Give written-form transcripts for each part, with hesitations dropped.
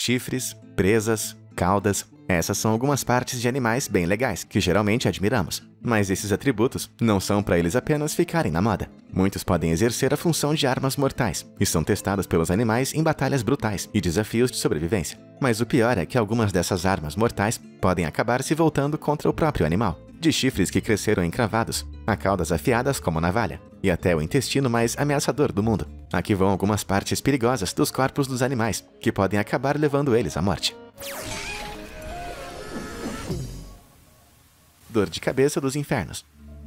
chifres, presas, caudas. Essas são algumas partes de animais bem legais que geralmente admiramos. Mas esses atributos não são para eles apenas ficarem na moda. Muitos podem exercer a função de armas mortais e são testados pelos animais em batalhas brutais e desafios de sobrevivência. Mas o pior é que algumas dessas armas mortais podem acabar se voltando contra o próprio animal. De chifres que cresceram encravados, a caudas afiadas como navalha, e até o intestino mais ameaçador do mundo. Aqui vão algumas partes perigosas dos corpos dos animais, que podem acabar levando eles à morte. Dor de cabeça dos infernos.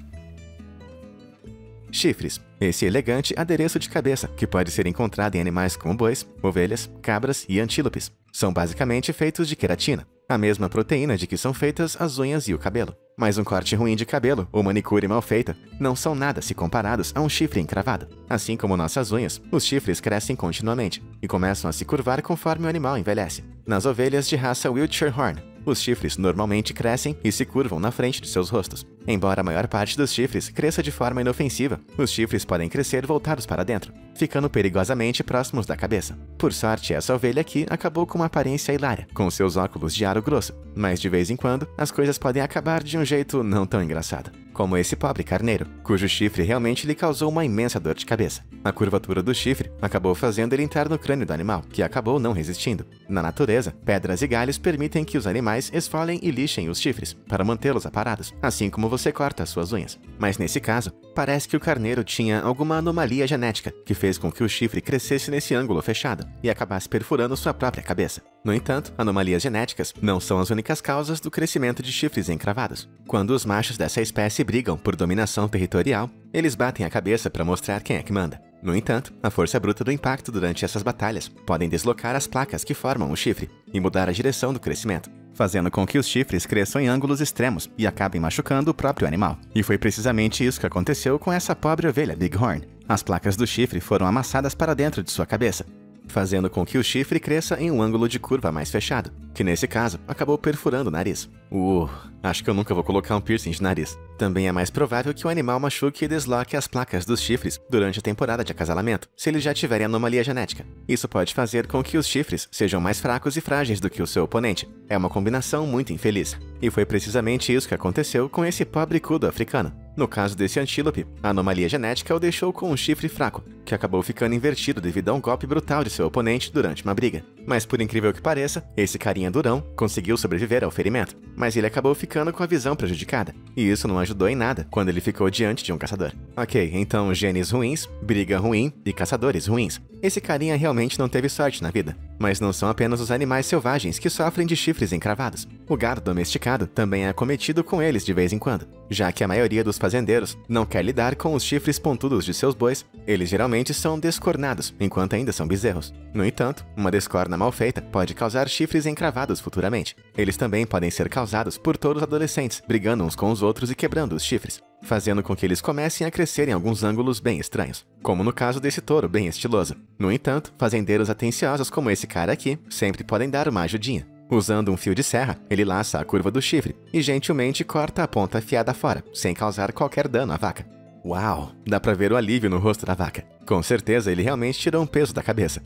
Chifres. Esse elegante adereço de cabeça, que pode ser encontrado em animais como bois, ovelhas, cabras e antílopes, são basicamente feitos de queratina, a mesma proteína de que são feitas as unhas e o cabelo. Mas um corte ruim de cabelo ou manicure mal feita não são nada se comparados a um chifre encravado. Assim como nossas unhas, os chifres crescem continuamente e começam a se curvar conforme o animal envelhece. Nas ovelhas de raça Wiltshire Horn, os chifres normalmente crescem e se curvam na frente de seus rostos. Embora a maior parte dos chifres cresça de forma inofensiva, os chifres podem crescer voltados para dentro, ficando perigosamente próximos da cabeça. Por sorte, essa ovelha aqui acabou com uma aparência hilária, com seus óculos de aro grosso, mas de vez em quando as coisas podem acabar de um jeito não tão engraçado. Como esse pobre carneiro, cujo chifre realmente lhe causou uma imensa dor de cabeça. A curvatura do chifre acabou fazendo ele entrar no crânio do animal, que acabou não resistindo. Na natureza, pedras e galhos permitem que os animais esfolem e lixem os chifres, para mantê-los aparados, assim como você corta as suas unhas. Mas nesse caso, parece que o carneiro tinha alguma anomalia genética, que fez com que o chifre crescesse nesse ângulo fechado e acabasse perfurando sua própria cabeça. No entanto, anomalias genéticas não são as únicas causas do crescimento de chifres encravados. Quando os machos dessa espécie brigam por dominação territorial, eles batem a cabeça para mostrar quem é que manda. No entanto, a força bruta do impacto durante essas batalhas podem deslocar as placas que formam o chifre e mudar a direção do crescimento, fazendo com que os chifres cresçam em ângulos extremos e acabem machucando o próprio animal. E foi precisamente isso que aconteceu com essa pobre ovelha Bighorn. As placas do chifre foram amassadas para dentro de sua cabeça, fazendo com que o chifre cresça em um ângulo de curva mais fechado, que nesse caso acabou perfurando o nariz. Acho que eu nunca vou colocar um piercing de nariz. Também é mais provável que o animal machuque e desloque as placas dos chifres durante a temporada de acasalamento, se eles já tiverem anomalia genética. Isso pode fazer com que os chifres sejam mais fracos e frágeis do que o seu oponente. É uma combinação muito infeliz. E foi precisamente isso que aconteceu com esse pobre cudo africano. No caso desse antílope, a anomalia genética o deixou com um chifre fraco, que acabou ficando invertido devido a um golpe brutal de seu oponente durante uma briga. Mas por incrível que pareça, esse carinha durão conseguiu sobreviver ao ferimento, mas ele acabou ficando com a visão prejudicada, e isso não ajudou em nada quando ele ficou diante de um caçador. Ok, então genes ruins, briga ruim e caçadores ruins. Esse carinha realmente não teve sorte na vida. Mas não são apenas os animais selvagens que sofrem de chifres encravados. O gado domesticado também é acometido com eles de vez em quando, já que a maioria dos fazendeiros não quer lidar com os chifres pontudos de seus bois. Eles geralmente são descornados, enquanto ainda são bezerros. No entanto, uma descorna mal feita pode causar chifres encravados futuramente. Eles também podem ser causados por touros adolescentes, brigando uns com os outros e quebrando os chifres, fazendo com que eles comecem a crescer em alguns ângulos bem estranhos, como no caso desse touro bem estiloso. No entanto, fazendeiros atenciosos como esse cara aqui sempre podem dar uma ajudinha. Usando um fio de serra, ele laça a curva do chifre e gentilmente corta a ponta afiada fora, sem causar qualquer dano à vaca. Uau! Dá pra ver o alívio no rosto da vaca. Com certeza ele realmente tirou um peso da cabeça.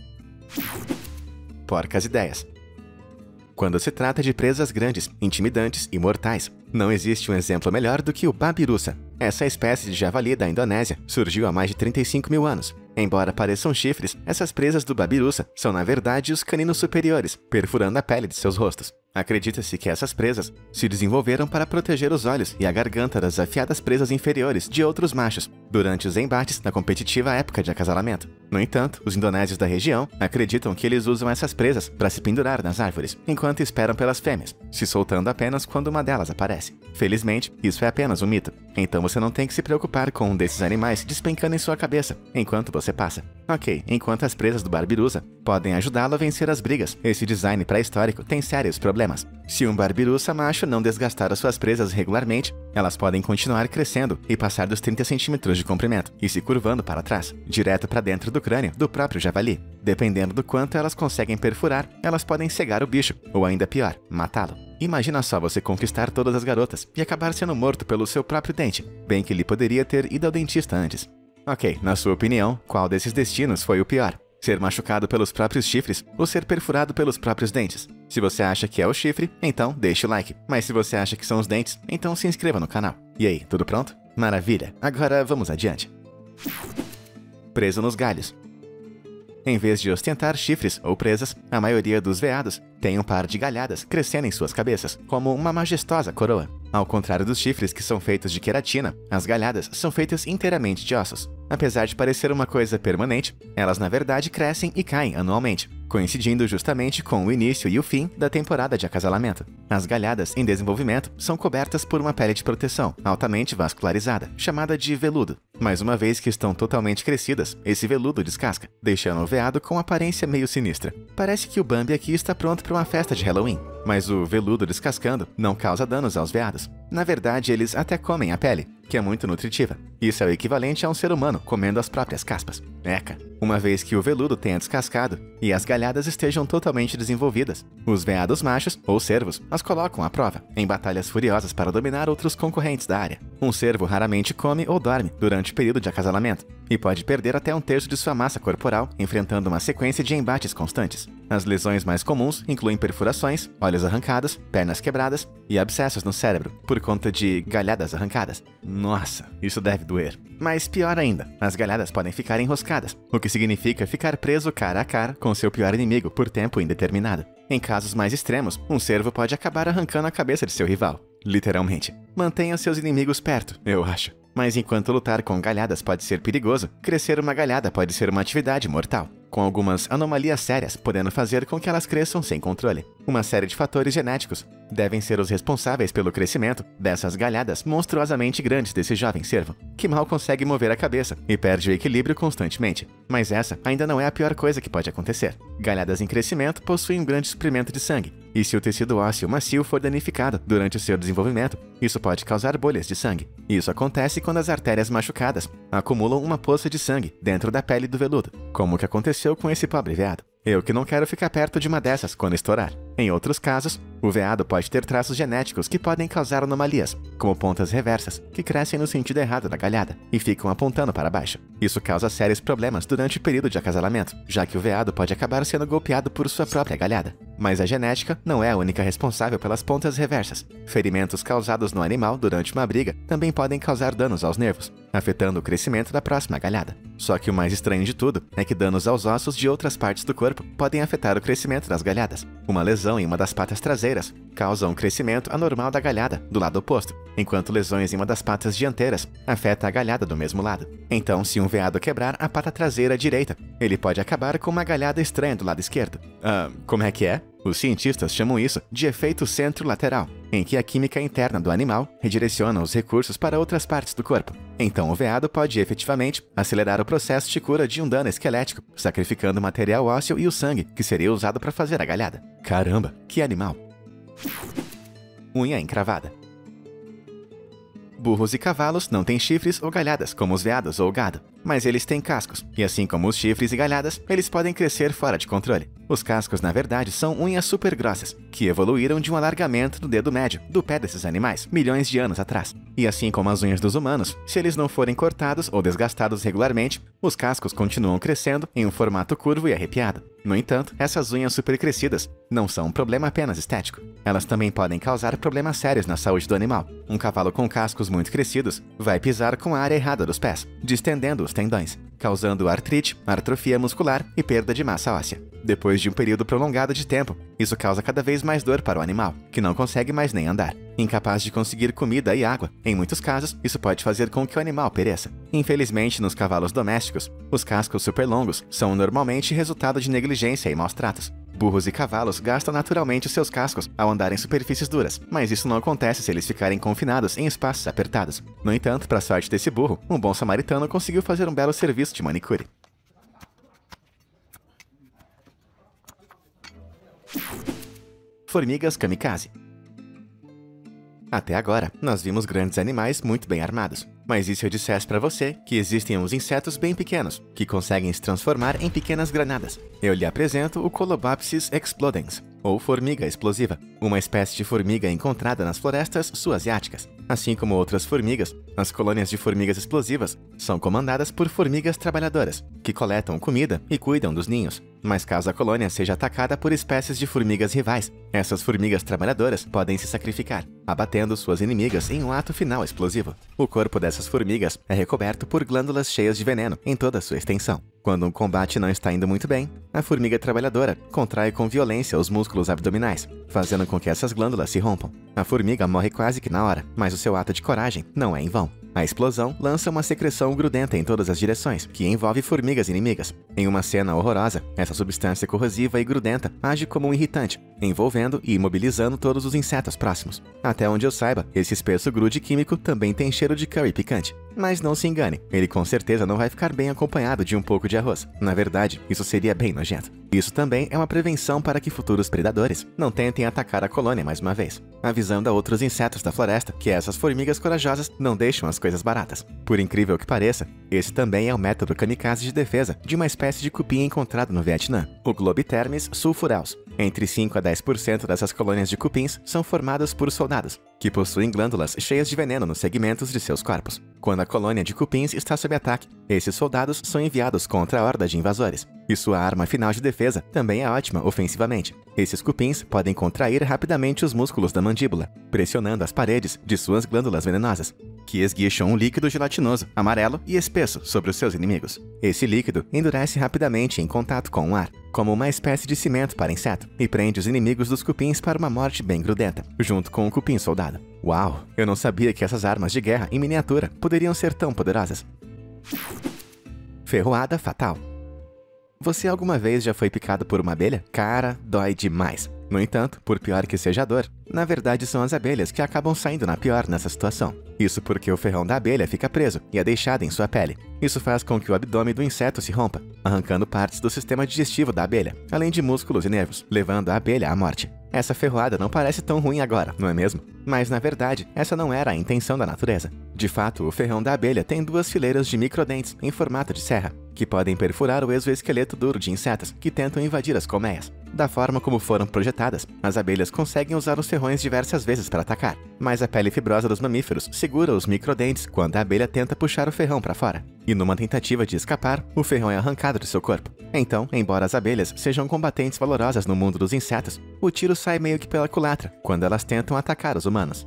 Porcas ideias. Quando se trata de presas grandes, intimidantes e mortais, não existe um exemplo melhor do que o babirusa. Essa espécie de javali da Indonésia surgiu há mais de 35 mil anos. Embora pareçam chifres, essas presas do babirusa são na verdade os caninos superiores, perfurando a pele de seus rostos. Acredita-se que essas presas se desenvolveram para proteger os olhos e a garganta das afiadas presas inferiores de outros machos durante os embates na competitiva época de acasalamento. No entanto, os indonésios da região acreditam que eles usam essas presas para se pendurar nas árvores, enquanto esperam pelas fêmeas, se soltando apenas quando uma delas aparece. Felizmente, isso é apenas um mito, então você não tem que se preocupar com um desses animais despencando em sua cabeça enquanto você passa. Ok, enquanto as presas do barbirusa podem ajudá-lo a vencer as brigas, esse design pré-histórico tem sérios problemas. Se um barbirusa macho não desgastar as suas presas regularmente, elas podem continuar crescendo e passar dos 30 centímetros de comprimento e se curvando para trás, direto para dentro do crânio do próprio javali. Dependendo do quanto elas conseguem perfurar, elas podem cegar o bicho, ou ainda pior, matá-lo. Imagina só você conquistar todas as garotas e acabar sendo morto pelo seu próprio dente, bem que ele poderia ter ido ao dentista antes. Ok, na sua opinião, qual desses destinos foi o pior? ser machucado pelos próprios chifres ou ser perfurado pelos próprios dentes. Se você acha que é o chifre, então deixe o like. Mas se você acha que são os dentes, então se inscreva no canal. E aí, tudo pronto? Maravilha! Agora vamos adiante. Preso nos galhos. Em vez de ostentar chifres ou presas, a maioria dos veados tem um par de galhadas crescendo em suas cabeças, como uma majestosa coroa. Ao contrário dos chifres, que são feitos de queratina, as galhadas são feitas inteiramente de ossos. Apesar de parecer uma coisa permanente, elas na verdade crescem e caem anualmente, coincidindo justamente com o início e o fim da temporada de acasalamento. As galhadas em desenvolvimento são cobertas por uma pele de proteção altamente vascularizada, chamada de veludo. Mas uma vez que estão totalmente crescidas, esse veludo descasca, deixando o veado com aparência meio sinistra. Parece que o Bambi aqui está pronto para uma festa de Halloween. Mas o veludo descascando não causa danos aos veados. Na verdade, eles até comem a pele, que é muito nutritiva. Isso é o equivalente a um ser humano comendo as próprias caspas. Eca! Uma vez que o veludo tenha descascado e as galhadas estejam totalmente desenvolvidas, os veados machos, ou cervos, as colocam à prova, em batalhas furiosas para dominar outros concorrentes da área. Um cervo raramente come ou dorme durante o período de acasalamento, e pode perder até 1/3 de sua massa corporal enfrentando uma sequência de embates constantes. As lesões mais comuns incluem perfurações, olhos arrancados, pernas quebradas e abscessos no cérebro, por conta de galhadas arrancadas. Nossa, isso deve doer. Mas pior ainda, as galhadas podem ficar enroscadas, o que significa ficar preso cara a cara com seu pior inimigo por tempo indeterminado. Em casos mais extremos, um cervo pode acabar arrancando a cabeça de seu rival. Literalmente. Mantenha seus inimigos perto, eu acho. Mas enquanto lutar com galhadas pode ser perigoso, crescer uma galhada pode ser uma atividade mortal, com algumas anomalias sérias podendo fazer com que elas cresçam sem controle. Uma série de fatores genéticos devem ser os responsáveis pelo crescimento dessas galhadas monstruosamente grandes desse jovem cervo, que mal consegue mover a cabeça e perde o equilíbrio constantemente. Mas essa ainda não é a pior coisa que pode acontecer. Galhadas em crescimento possuem um grande suprimento de sangue, e se o tecido ósseo macio for danificado durante o seu desenvolvimento, isso pode causar bolhas de sangue. Isso acontece quando as artérias machucadas acumulam uma poça de sangue dentro da pele do veludo, como o que aconteceu com esse pobre veado. Eu que não quero ficar perto de uma dessas quando estourar. Em outros casos, o veado pode ter traços genéticos que podem causar anomalias, como pontas reversas, que crescem no sentido errado da galhada e ficam apontando para baixo. Isso causa sérios problemas durante o período de acasalamento, já que o veado pode acabar sendo golpeado por sua própria galhada. Mas a genética não é a única responsável pelas pontas reversas. Ferimentos causados no animal durante uma briga também podem causar danos aos nervos, afetando o crescimento da próxima galhada. Só que o mais estranho de tudo é que danos aos ossos de outras partes do corpo podem afetar o crescimento das galhadas. Uma lesão em uma das patas traseiras causa um crescimento anormal da galhada do lado oposto, enquanto lesões em uma das patas dianteiras afetam a galhada do mesmo lado. Então, se um veado quebrar a pata traseira direita, ele pode acabar com uma galhada estranha do lado esquerdo. Como é que é? Os cientistas chamam isso de efeito centro-lateral, em que a química interna do animal redireciona os recursos para outras partes do corpo. Então o veado pode efetivamente acelerar o processo de cura de um dano esquelético, sacrificando o material ósseo e o sangue que seria usado para fazer a galhada. Caramba, que animal! Unha encravada. Burros e cavalos não têm chifres ou galhadas como os veados ou o gado, mas eles têm cascos, e assim como os chifres e galhadas, eles podem crescer fora de controle. Os cascos, na verdade, são unhas super grossas, que evoluíram de um alargamento do dedo médio do pé desses animais milhões de anos atrás. E assim como as unhas dos humanos, se eles não forem cortados ou desgastados regularmente, os cascos continuam crescendo em um formato curvo e arrepiado. No entanto, essas unhas supercrescidas não são um problema apenas estético. Elas também podem causar problemas sérios na saúde do animal. Um cavalo com cascos muito crescidos vai pisar com a área errada dos pés, distendendo os tendões, causando artrite, atrofia muscular e perda de massa óssea. Depois de um período prolongado de tempo, isso causa cada vez mais dor para o animal, que não consegue mais nem andar. Incapaz de conseguir comida e água, em muitos casos, isso pode fazer com que o animal pereça. Infelizmente, nos cavalos domésticos, os cascos super longos são normalmente resultado de negligência e maus tratos. Burros e cavalos gastam naturalmente os seus cascos ao andar em superfícies duras, mas isso não acontece se eles ficarem confinados em espaços apertados. No entanto, para a sorte desse burro, um bom samaritano conseguiu fazer um belo serviço de manicure. Formigas kamikaze. Até agora, nós vimos grandes animais muito bem armados. Mas e se eu dissesse para você que existem uns insetos bem pequenos, que conseguem se transformar em pequenas granadas? Eu lhe apresento o Colobopsis explodens, ou formiga explosiva, uma espécie de formiga encontrada nas florestas sul-asiáticas. Assim como outras formigas, as colônias de formigas explosivas são comandadas por formigas trabalhadoras, que coletam comida e cuidam dos ninhos. Mas caso a colônia seja atacada por espécies de formigas rivais, essas formigas trabalhadoras podem se sacrificar, abatendo suas inimigas em um ato final explosivo. O corpo dessas formigas é recoberto por glândulas cheias de veneno em toda a sua extensão. Quando um combate não está indo muito bem, a formiga trabalhadora contrai com violência os músculos abdominais, fazendo com que essas glândulas se rompam. A formiga morre quase que na hora, mas o seu ato de coragem não é em vão. A explosão lança uma secreção grudenta em todas as direções, que envolve formigas inimigas. Em uma cena horrorosa, essa substância corrosiva e grudenta age como um irritante, envolvendo e imobilizando todos os insetos próximos. Até onde eu saiba, esse espesso grude químico também tem cheiro de curry picante. Mas não se engane, ele com certeza não vai ficar bem acompanhado de um pouco de arroz. Na verdade, isso seria bem nojento. Isso também é uma prevenção para que futuros predadores não tentem atacar a colônia mais uma vez, avisando a outros insetos da floresta que essas formigas corajosas não deixam as coisas baratas. Por incrível que pareça, esse também é o método kamikaze de defesa de uma espécie de cupim encontrado no Vietnã, o Globitermes sulfureus. Entre 5 a 10% dessas colônias de cupins são formadas por soldados, que possuem glândulas cheias de veneno nos segmentos de seus corpos. Quando a colônia de cupins está sob ataque, esses soldados são enviados contra a horda de invasores. E sua arma final de defesa também é ótima ofensivamente. Esses cupins podem contrair rapidamente os músculos da mandíbula, pressionando as paredes de suas glândulas venenosas, que esguicham um líquido gelatinoso, amarelo e espesso sobre os seus inimigos. Esse líquido endurece rapidamente em contato com o ar, como uma espécie de cimento para inseto, e prende os inimigos dos cupins para uma morte bem grudenta, junto com o cupim soldado. Uau! Eu não sabia que essas armas de guerra em miniatura poderiam ser tão poderosas. Ferroada fatal. Você alguma vez já foi picado por uma abelha? Cara, dói demais. No entanto, por pior que seja a dor, na verdade são as abelhas que acabam saindo na pior nessa situação. Isso porque o ferrão da abelha fica preso e é deixado em sua pele. Isso faz com que o abdômen do inseto se rompa, arrancando partes do sistema digestivo da abelha, além de músculos e nervos, levando a abelha à morte. Essa ferroada não parece tão ruim agora, não é mesmo? Mas, na verdade, essa não era a intenção da natureza. De fato, o ferrão da abelha tem duas fileiras de microdentes em formato de serra, que podem perfurar o exoesqueleto duro de insetos que tentam invadir as colmeias. Da forma como foram projetadas, as abelhas conseguem usar os ferrões diversas vezes para atacar, mas a pele fibrosa dos mamíferos segura os microdentes quando a abelha tenta puxar o ferrão para fora. E numa tentativa de escapar, o ferrão é arrancado de seu corpo. Então, embora as abelhas sejam combatentes valorosas no mundo dos insetos, o tiro sai meio que pela culatra quando elas tentam atacar os humanos.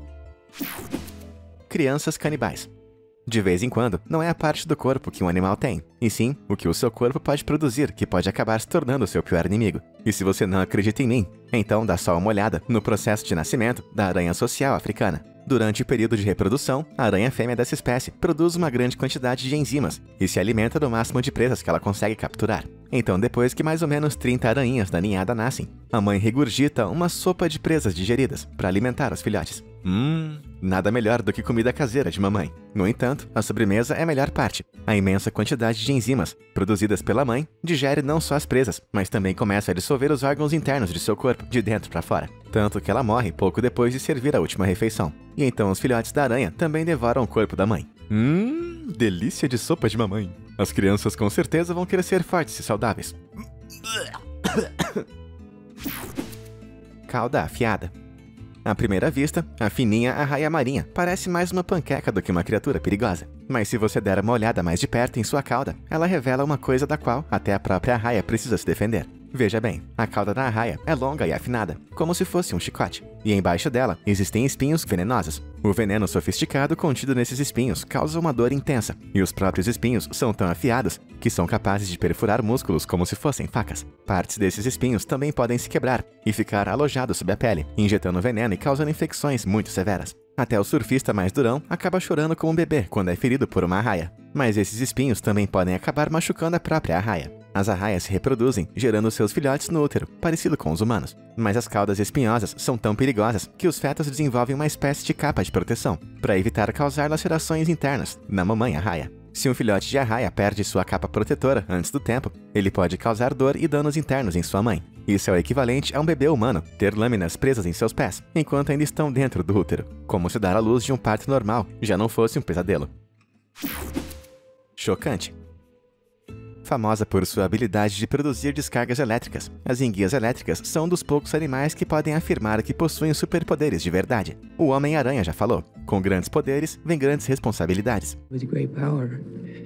Crianças canibais. De vez em quando, não é a parte do corpo que um animal tem, e sim o que o seu corpo pode produzir que pode acabar se tornando o seu pior inimigo. E se você não acredita em mim, então dá só uma olhada no processo de nascimento da aranha social africana. Durante o período de reprodução, a aranha fêmea dessa espécie produz uma grande quantidade de enzimas e se alimenta do máximo de presas que ela consegue capturar. Então, depois que mais ou menos 30 aranhas da ninhada nascem, a mãe regurgita uma sopa de presas digeridas para alimentar os filhotes. Nada melhor do que comida caseira de mamãe. No entanto, a sobremesa é a melhor parte. A imensa quantidade de enzimas produzidas pela mãe digere não só as presas, mas também começa a dissolver os órgãos internos de seu corpo, de dentro para fora. Tanto que ela morre pouco depois de servir a última refeição. E então os filhotes da aranha também devoram o corpo da mãe. Delícia de sopa de mamãe. As crianças com certeza vão crescer fortes e saudáveis. Cauda afiada. À primeira vista, a fininha arraia marinha parece mais uma panqueca do que uma criatura perigosa. Mas se você der uma olhada mais de perto em sua cauda, ela revela uma coisa da qual até a própria arraia precisa se defender. Veja bem, a cauda da arraia é longa e afinada, como se fosse um chicote. E embaixo dela existem espinhos venenosos. O veneno sofisticado contido nesses espinhos causa uma dor intensa, e os próprios espinhos são tão afiados que são capazes de perfurar músculos como se fossem facas. Partes desses espinhos também podem se quebrar e ficar alojados sob a pele, injetando veneno e causando infecções muito severas. Até o surfista mais durão acaba chorando como um bebê quando é ferido por uma arraia. Mas esses espinhos também podem acabar machucando a própria arraia. As arraias se reproduzem, gerando seus filhotes no útero, parecido com os humanos. Mas as caudas espinhosas são tão perigosas que os fetos desenvolvem uma espécie de capa de proteção, para evitar causar lacerações internas na mamãe arraia. Se um filhote de arraia perde sua capa protetora antes do tempo, ele pode causar dor e danos internos em sua mãe. Isso é o equivalente a um bebê humano ter lâminas presas em seus pés, enquanto ainda estão dentro do útero, como se dar à luz de um parto normal já não fosse um pesadelo. Chocante. Famosa por sua habilidade de produzir descargas elétricas, as enguias elétricas são um dos poucos animais que podem afirmar que possuem superpoderes de verdade. O Homem-Aranha já falou: com grandes poderes vem grandes responsabilidades. With great power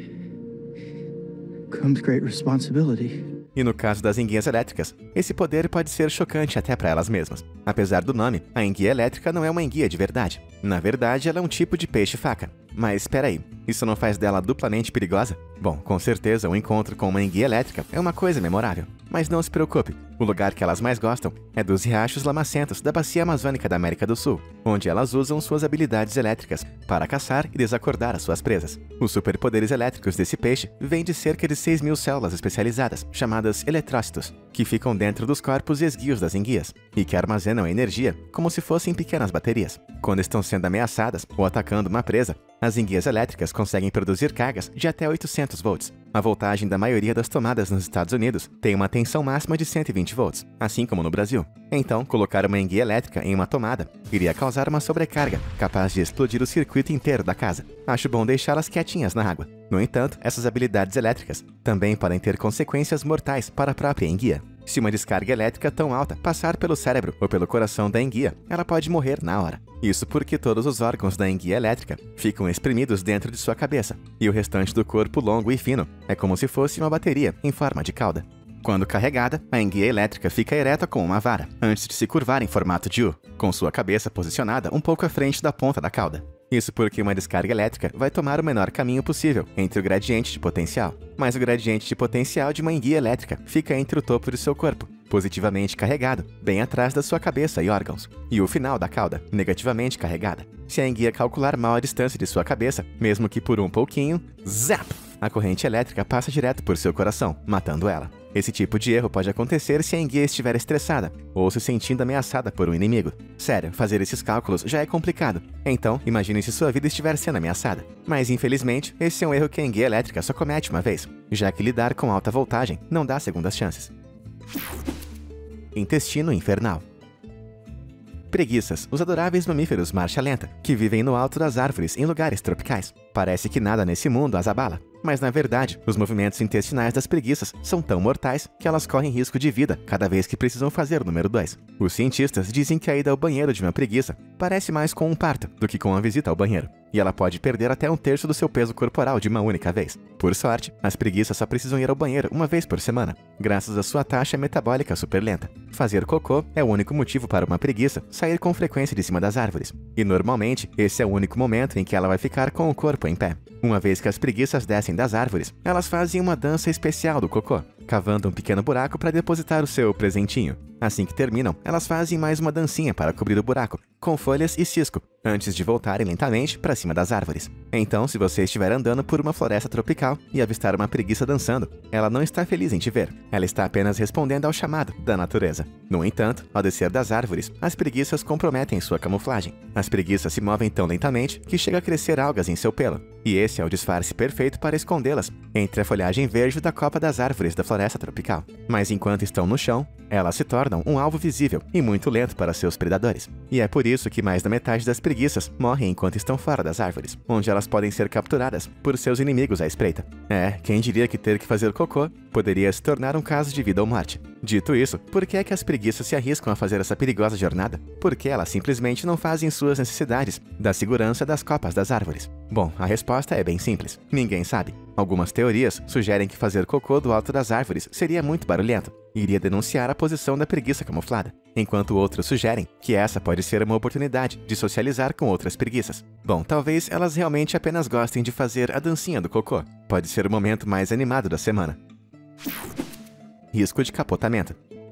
comes great responsibility. E no caso das enguias elétricas, esse poder pode ser chocante até para elas mesmas. Apesar do nome, a enguia elétrica não é uma enguia de verdade. Na verdade, ela é um tipo de peixe-faca. Mas espera aí, isso não faz dela duplamente perigosa? Bom, com certeza o encontro com uma enguia elétrica é uma coisa memorável. Mas não se preocupe, o lugar que elas mais gostam é dos riachos lamacentos da bacia amazônica da América do Sul, onde elas usam suas habilidades elétricas para caçar e desacordar as suas presas. Os superpoderes elétricos desse peixe vêm de cerca de 6.000 células especializadas, chamadas eletrócitos, que ficam dentro dos corpos esguios das enguias, e que armazenam energia como se fossem pequenas baterias. Quando estão sendo ameaçadas ou atacando uma presa, as enguias elétricas conseguem produzir cargas de até 800 volts. A voltagem da maioria das tomadas nos Estados Unidos tem uma tensão máxima de 120 volts, assim como no Brasil. Então, colocar uma enguia elétrica em uma tomada iria causar uma sobrecarga, capaz de explodir o circuito inteiro da casa. Acho bom deixá-las quietinhas na água. No entanto, essas habilidades elétricas também podem ter consequências mortais para a própria enguia. Se uma descarga elétrica tão alta passar pelo cérebro ou pelo coração da enguia, ela pode morrer na hora. Isso porque todos os órgãos da enguia elétrica ficam espremidos dentro de sua cabeça, e o restante do corpo longo e fino é como se fosse uma bateria em forma de cauda. Quando carregada, a enguia elétrica fica ereta com uma vara, antes de se curvar em formato de U, com sua cabeça posicionada um pouco à frente da ponta da cauda. Isso porque uma descarga elétrica vai tomar o menor caminho possível entre o gradiente de potencial. Mas o gradiente de potencial de uma enguia elétrica fica entre o topo de seu corpo, positivamente carregado, bem atrás da sua cabeça e órgãos, e o final da cauda, negativamente carregada. Se a enguia calcular mal a distância de sua cabeça, mesmo que por um pouquinho, zap! A corrente elétrica passa direto por seu coração, matando ela. Esse tipo de erro pode acontecer se a enguia estiver estressada ou se sentindo ameaçada por um inimigo. Sério, fazer esses cálculos já é complicado. Então, imagine se sua vida estiver sendo ameaçada. Mas, infelizmente, esse é um erro que a enguia elétrica só comete uma vez, já que lidar com alta voltagem não dá segundas chances. Intestino infernal. Preguiças, os adoráveis mamíferos marcha lenta, que vivem no alto das árvores em lugares tropicais. Parece que nada nesse mundo as abala, mas na verdade, os movimentos intestinais das preguiças são tão mortais que elas correm risco de vida cada vez que precisam fazer o número 2. Os cientistas dizem que a ida ao banheiro de uma preguiça parece mais com um parto do que com uma visita ao banheiro, e ela pode perder até 1/3 do seu peso corporal de uma única vez. Por sorte, as preguiças só precisam ir ao banheiro uma vez por semana, graças à sua taxa metabólica super lenta. Fazer cocô é o único motivo para uma preguiça sair com frequência de cima das árvores, e normalmente esse é o único momento em que ela vai ficar com o corpo em pé. Uma vez que as preguiças descem das árvores, elas fazem uma dança especial do cocô, cavando um pequeno buraco para depositar o seu presentinho. Assim que terminam, elas fazem mais uma dancinha para cobrir o buraco, com folhas e cisco, antes de voltarem lentamente para cima das árvores. Então, se você estiver andando por uma floresta tropical e avistar uma preguiça dançando, ela não está feliz em te ver, ela está apenas respondendo ao chamado da natureza. No entanto, ao descer das árvores, as preguiças comprometem sua camuflagem. As preguiças se movem tão lentamente que chega a crescer algas em seu pelo, e esse é o disfarce perfeito para escondê-las entre a folhagem verde da copa das árvores da floresta tropical. Mas enquanto estão no chão, elas se tornam um alvo visível e muito lento para seus predadores. E é por isso que mais da metade das preguiças morrem enquanto estão fora das árvores, onde elas podem ser capturadas por seus inimigos à espreita. Quem diria que ter que fazer cocô poderia se tornar um caso de vida ou morte? Dito isso, por que é que as preguiças se arriscam a fazer essa perigosa jornada? Porque elas simplesmente não fazem suas necessidades da segurança das copas das árvores. Bom, a resposta é bem simples. Ninguém sabe. Algumas teorias sugerem que fazer cocô do alto das árvores seria muito barulhento e iria denunciar a posição da preguiça camuflada, enquanto outros sugerem que essa pode ser uma oportunidade de socializar com outras preguiças. Bom, talvez elas realmente apenas gostem de fazer a dancinha do cocô. Pode ser o momento mais animado da semana. Risco de capotamento.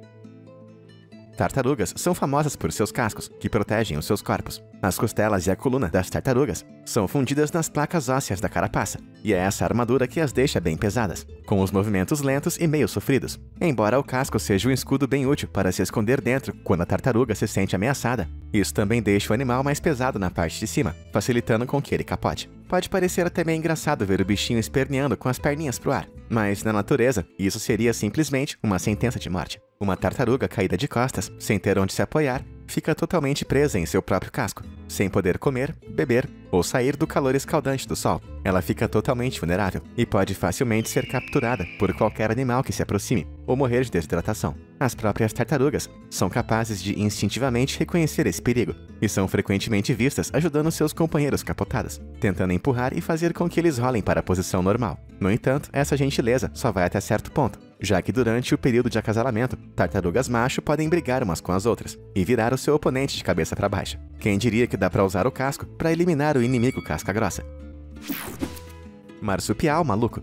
Tartarugas são famosas por seus cascos, que protegem os seus corpos. As costelas e a coluna das tartarugas são fundidas nas placas ósseas da carapaça, e é essa armadura que as deixa bem pesadas, com os movimentos lentos e meio sofridos. Embora o casco seja um escudo bem útil para se esconder dentro quando a tartaruga se sente ameaçada, isso também deixa o animal mais pesado na parte de cima, facilitando com que ele capote. Pode parecer até meio engraçado ver o bichinho esperneando com as perninhas pro ar, mas na natureza, isso seria simplesmente uma sentença de morte. Uma tartaruga caída de costas, sem ter onde se apoiar, fica totalmente presa em seu próprio casco, sem poder comer, beber ou sair do calor escaldante do sol. Ela fica totalmente vulnerável e pode facilmente ser capturada por qualquer animal que se aproxime ou morrer de desidratação. As próprias tartarugas são capazes de instintivamente reconhecer esse perigo e são frequentemente vistas ajudando seus companheiros capotadas, tentando empurrar e fazer com que eles rolem para a posição normal. No entanto, essa gentileza só vai até certo ponto, já que durante o período de acasalamento, tartarugas macho podem brigar umas com as outras e virar o seu oponente de cabeça para baixo. Quem diria que dá para usar o casco para eliminar o inimigo casca grossa? Marsupial maluco.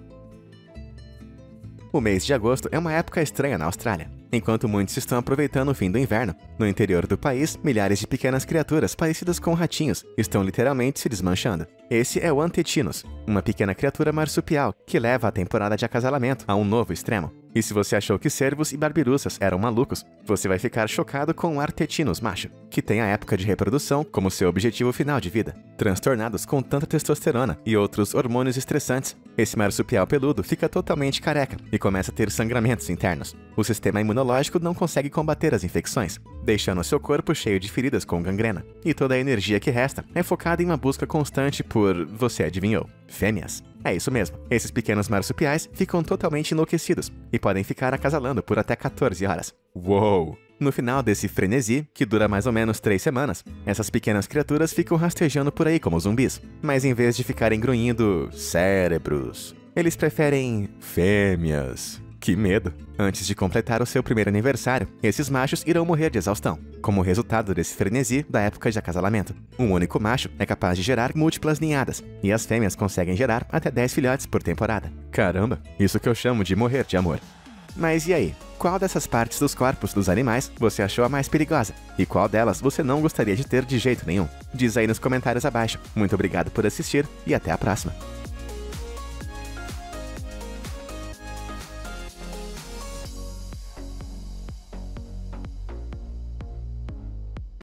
O mês de agosto é uma época estranha na Austrália. Enquanto muitos estão aproveitando o fim do inverno, no interior do país, milhares de pequenas criaturas parecidas com ratinhos estão literalmente se desmanchando. Esse é o Antetinus, uma pequena criatura marsupial que leva a temporada de acasalamento a um novo extremo. E se você achou que cervos e barbiruças eram malucos, você vai ficar chocado com o Artetinus macho, que tem a época de reprodução como seu objetivo final de vida. Transtornados com tanta testosterona e outros hormônios estressantes, esse marsupial peludo fica totalmente careca e começa a ter sangramentos internos. O sistema imunológico não consegue combater as infecções, deixando seu corpo cheio de feridas com gangrena. E toda a energia que resta é focada em uma busca constante por, você adivinhou, fêmeas. É isso mesmo, esses pequenos marsupiais ficam totalmente enlouquecidos e podem ficar acasalando por até 14 horas. Uou! No final desse frenesi, que dura mais ou menos 3 semanas, essas pequenas criaturas ficam rastejando por aí como zumbis. Mas em vez de ficarem grunhindo cérebros, eles preferem fêmeas. Que medo! Antes de completar o seu primeiro aniversário, esses machos irão morrer de exaustão, como resultado desse frenesi da época de acasalamento. Um único macho é capaz de gerar múltiplas ninhadas, e as fêmeas conseguem gerar até 10 filhotes por temporada. Caramba, isso que eu chamo de morrer de amor. Mas e aí? Qual dessas partes dos corpos dos animais você achou a mais perigosa? E qual delas você não gostaria de ter de jeito nenhum? Diz aí nos comentários abaixo. Muito obrigado por assistir e até a próxima!